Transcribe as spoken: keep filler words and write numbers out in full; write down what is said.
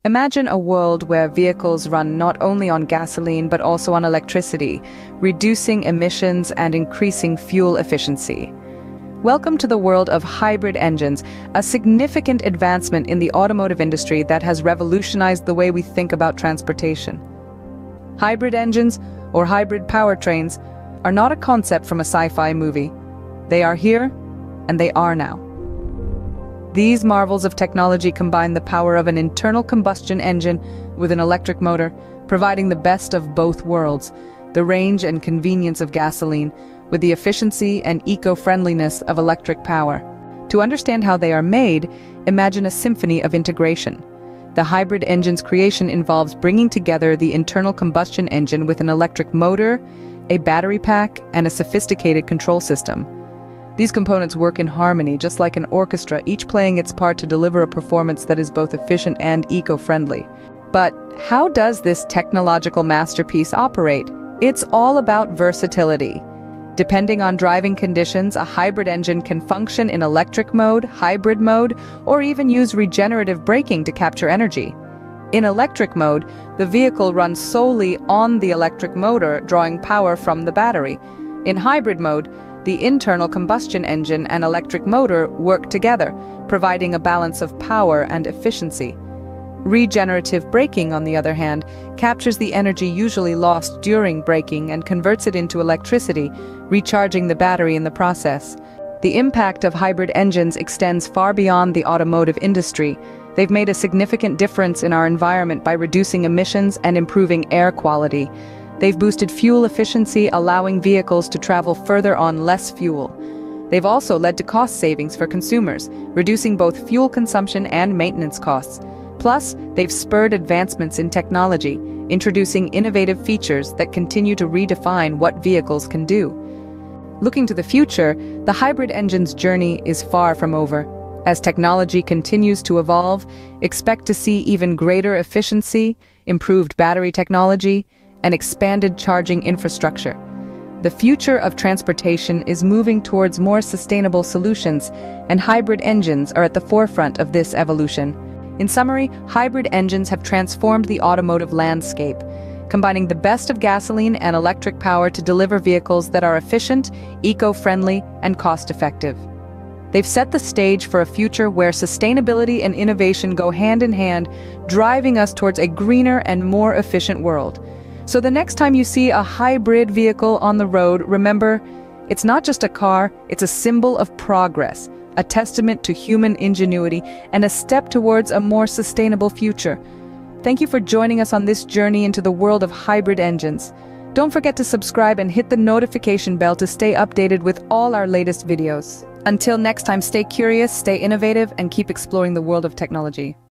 Imagine a world where vehicles run not only on gasoline but also on electricity, reducing emissions and increasing fuel efficiency. Welcome to the world of hybrid engines, a significant advancement in the automotive industry that has revolutionized the way we think about transportation. Hybrid engines, or hybrid powertrains, are not a concept from a sci-fi movie. They are here, and they are now. These marvels of technology combine the power of an internal combustion engine with an electric motor, providing the best of both worlds, the range and convenience of gasoline, with the efficiency and eco-friendliness of electric power. To understand how they are made, imagine a symphony of integration. The hybrid engine's creation involves bringing together the internal combustion engine with an electric motor, a battery pack, and a sophisticated control system. These components work in harmony, just like an orchestra, each playing its part to deliver a performance that is both efficient and eco-friendly. But how does this technological masterpiece operate? It's all about versatility. Depending on driving conditions, a hybrid engine can function in electric mode, hybrid mode, or even use regenerative braking to capture energy. In electric mode, the vehicle runs solely on the electric motor, drawing power from the battery. In hybrid mode, the internal combustion engine and electric motor work together, providing a balance of power and efficiency. Regenerative braking, on the other hand, captures the energy usually lost during braking and converts it into electricity, recharging the battery in the process. The impact of hybrid engines extends far beyond the automotive industry. They've made a significant difference in our environment by reducing emissions and improving air quality. They've boosted fuel efficiency, allowing vehicles to travel further on less fuel. They've also led to cost savings for consumers, reducing both fuel consumption and maintenance costs. Plus, they've spurred advancements in technology, introducing innovative features that continue to redefine what vehicles can do. Looking to the future, the hybrid engine's journey is far from over. As technology continues to evolve, expect to see even greater efficiency, improved battery technology, and expanded charging infrastructure. The future of transportation is moving towards more sustainable solutions, and hybrid engines are at the forefront of this evolution. In summary, hybrid engines have transformed the automotive landscape, combining the best of gasoline and electric power to deliver vehicles that are efficient, eco-friendly, and cost-effective. They've set the stage for a future where sustainability and innovation go hand in hand, driving us towards a greener and more efficient world. So the next time you see a hybrid vehicle on the road, remember, it's not just a car, it's a symbol of progress, a testament to human ingenuity, and a step towards a more sustainable future. Thank you for joining us on this journey into the world of hybrid engines. Don't forget to subscribe and hit the notification bell to stay updated with all our latest videos. Until next time, stay curious, stay innovative, and keep exploring the world of technology.